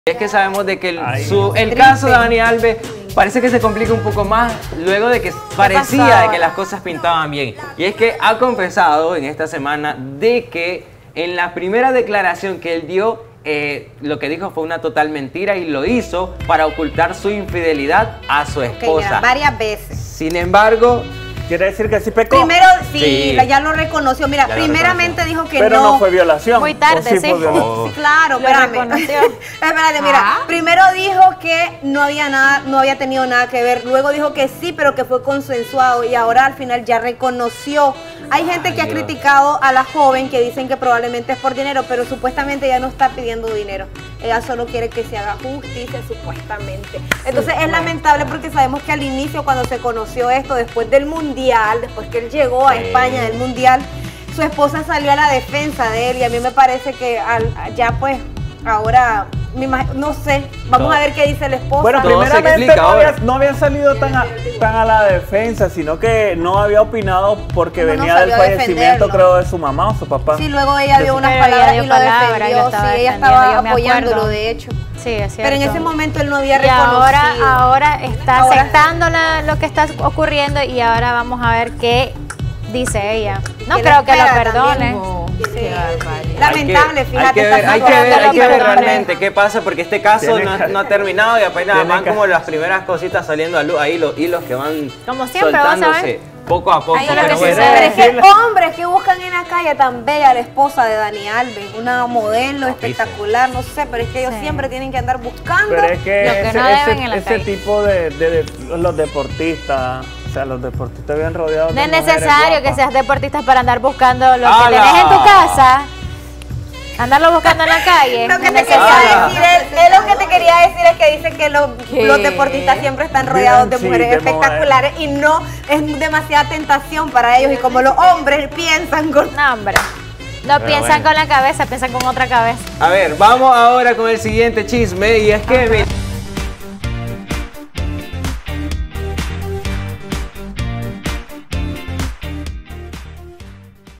Es que sabemos de que el caso de Dani Alves parece que se complica un poco más luego de que parecía de que las cosas pintaban bien. Y es que ha confesado en esta semana de que en la primera declaración que él dio, lo que dijo fue una total mentira y lo hizo para ocultar su infidelidad a su esposa. Mira, varias veces. Sin embargo, ¿quiere decir que sí pecó? Primero, sí, ya lo reconoció. Mira, primeramente dijo que pero no fue violación. Muy tarde, sí. Claro, espérate, mira. Primero dijo que no había tenido nada que ver. Luego dijo que sí, pero que fue consensuado. Y ahora al final ya reconoció. Hay gente que ha criticado a la joven que dicen que probablemente es por dinero, pero supuestamente ella no está pidiendo dinero. Ella solo quiere que se haga justicia, supuestamente. Entonces es lamentable porque sabemos que al inicio, cuando se conoció esto, después del Mundial, después que él llegó a España del Mundial, su esposa salió a la defensa de él y a mí me parece que ya pues ahora, no sé, vamos a ver qué dice la esposa. Bueno, primeramente no había salido tan a la defensa, sino que no había opinado porque venía del fallecimiento, creo, de su mamá o su papá. Sí, luego ella dio unas palabras y lo defendió, sí, ella estaba apoyándolo, de hecho. Sí, es cierto. Pero en ese momento él no había y reconocido. ahora está aceptando lo que está ocurriendo y ahora vamos a ver qué dice ella. No creo que lo perdone. Sí. Lamentable, fíjate. Hay que ver realmente qué pasa, porque este caso no ha terminado y apenas van como las primeras cositas saliendo a luz, ahí los hilos que van como siempre, soltándose poco a poco. Pero es que hombres que buscan en la calle tan bella la esposa de Dani Alves, una modelo espectacular, no sé, pero es que ellos siempre tienen que andar buscando. Pero es que lo que no deben en la ese tipo de los deportistas. O sea, los deportistas bien rodeados de mujeres. No es necesario que seas deportista para andar buscando lo que tenés en tu casa. Andarlo buscando en la calle. Lo que te quería decir es lo que te quería decir es que dice que los deportistas siempre están rodeados de mujeres espectaculares y no es demasiada tentación para ellos. Y como los hombres piensan con... No, hombre. No piensan con la cabeza, piensan con otra cabeza. A ver, vamos ahora con el siguiente chisme y es que...